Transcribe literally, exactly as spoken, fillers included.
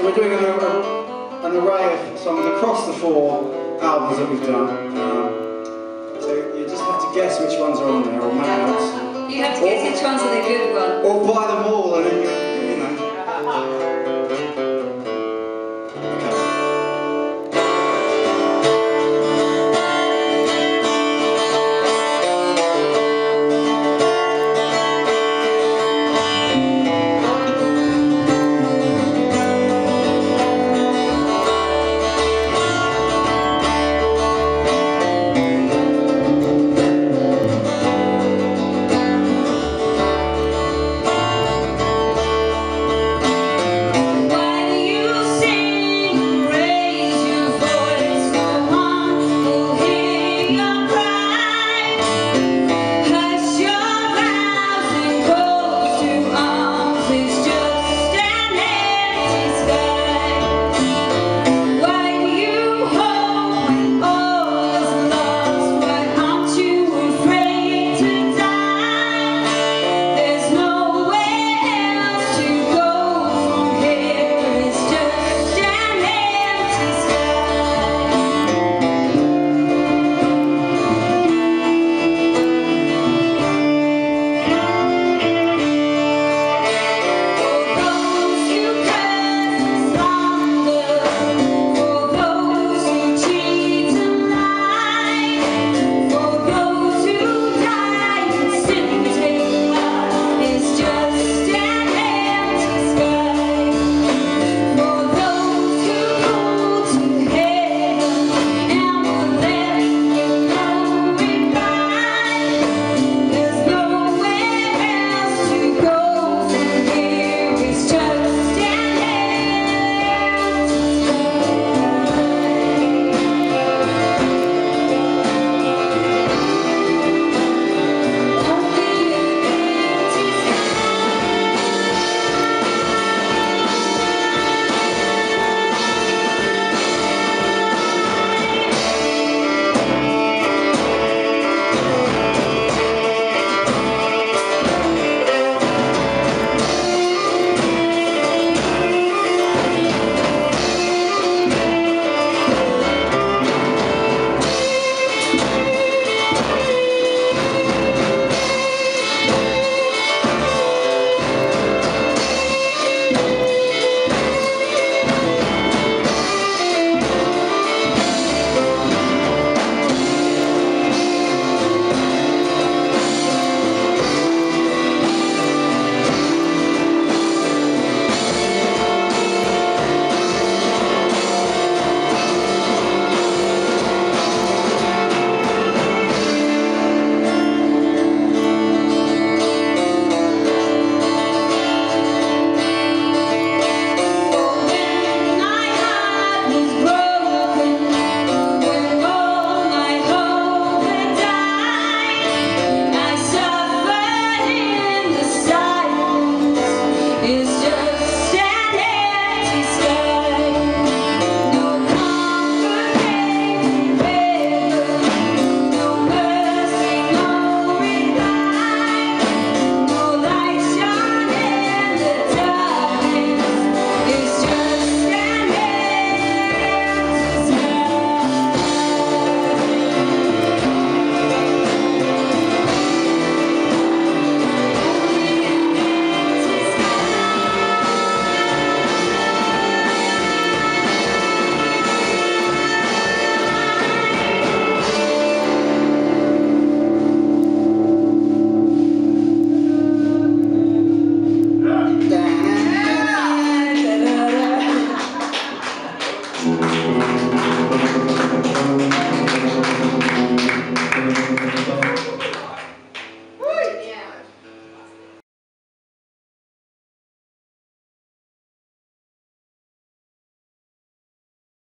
So we're doing an, an array of songs across the four albums that we've done. Um, so you just have to guess which ones are on there, or make notes. You have to guess which ones are the good ones. Or buy them all and then you